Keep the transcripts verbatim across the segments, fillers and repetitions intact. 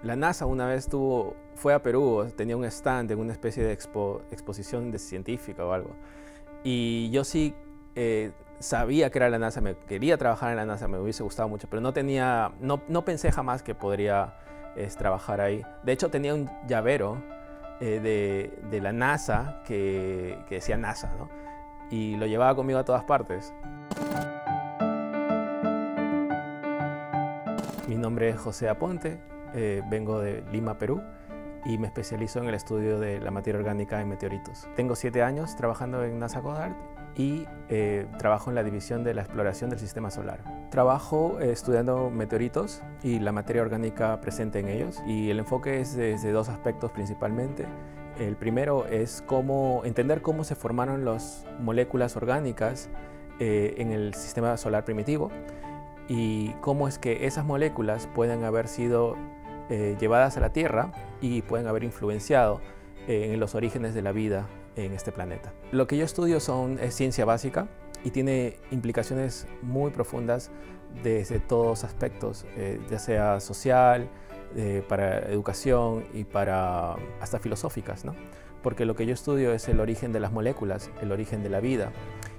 La NASA una vez tuvo, fue a Perú, tenía un stand en una especie de expo, exposición de científica o algo. Y yo sí eh, sabía que era la NASA, me quería trabajar en la NASA, me hubiese gustado mucho, pero no tenía, no, no pensé jamás que podría eh, trabajar ahí. De hecho, tenía un llavero eh, de, de la NASA que, que decía NASA, ¿no? Y lo llevaba conmigo a todas partes. Mi nombre es José Aponte, eh, vengo de Lima, Perú, y me especializo en el estudio de la materia orgánica en meteoritos. Tengo siete años trabajando en NASA Goddard y eh, trabajo en la división de la exploración del sistema solar. Trabajo eh, estudiando meteoritos y la materia orgánica presente en ellos, y el enfoque es desde dos aspectos principalmente. El primero es cómo, entender cómo se formaron las moléculas orgánicas eh, en el sistema solar primitivo, y cómo es que esas moléculas pueden haber sido eh, llevadas a la Tierra y pueden haber influenciado eh, en los orígenes de la vida en este planeta. Lo que yo estudio son, es ciencia básica y tiene implicaciones muy profundas desde todos aspectos, eh, ya sea social, eh, para educación y para hasta filosóficas, ¿no? Porque lo que yo estudio es el origen de las moléculas, el origen de la vida.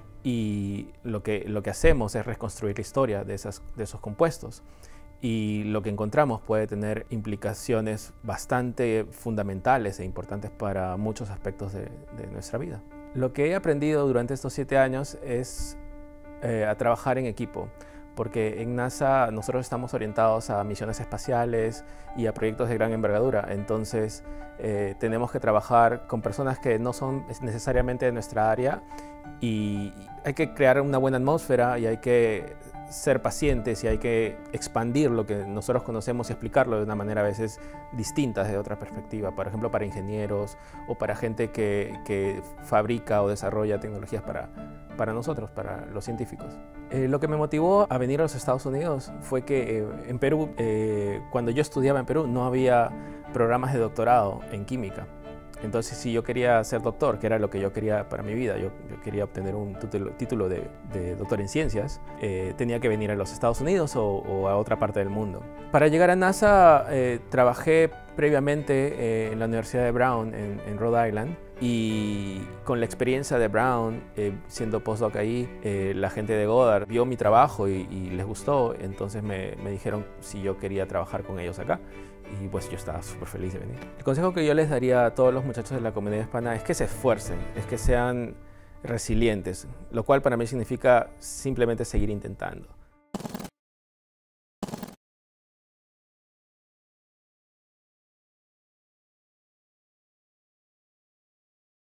Y lo que, lo que hacemos es reconstruir la historia de, esas, de esos compuestos. Y lo que encontramos puede tener implicaciones bastante fundamentales e importantes para muchos aspectos de, de nuestra vida. Lo que he aprendido durante estos siete años es eh, a trabajar en equipo, porque en NASA nosotros estamos orientados a misiones espaciales y a proyectos de gran envergadura. Entonces eh, tenemos que trabajar con personas que no son necesariamente de nuestra área, y hay que crear una buena atmósfera y hay que ser pacientes y hay que expandir lo que nosotros conocemos y explicarlo de una manera a veces distinta desde otra perspectiva. Por ejemplo, para ingenieros o para gente que, que fabrica o desarrolla tecnologías para, para nosotros, para los científicos. Eh, lo que me motivó a venir a los Estados Unidos fue que eh, en Perú, eh, cuando yo estudiaba en Perú, no había programas de doctorado en química. Entonces, si yo quería ser doctor, que era lo que yo quería para mi vida, yo, yo quería obtener un título, título de, de doctor en ciencias, eh, tenía que venir a los Estados Unidos o, o a otra parte del mundo. Para llegar a NASA, eh, trabajé previamente eh, en la Universidad de Brown, en, en Rhode Island, y con la experiencia de Brown, eh, siendo postdoc ahí, eh, la gente de Goddard vio mi trabajo y, y les gustó, entonces me, me dijeron si yo quería trabajar con ellos acá. Y pues yo estaba súper feliz de venir. El consejo que yo les daría a todos los muchachos de la comunidad hispana es que se esfuercen, es que sean resilientes, lo cual para mí significa simplemente seguir intentando.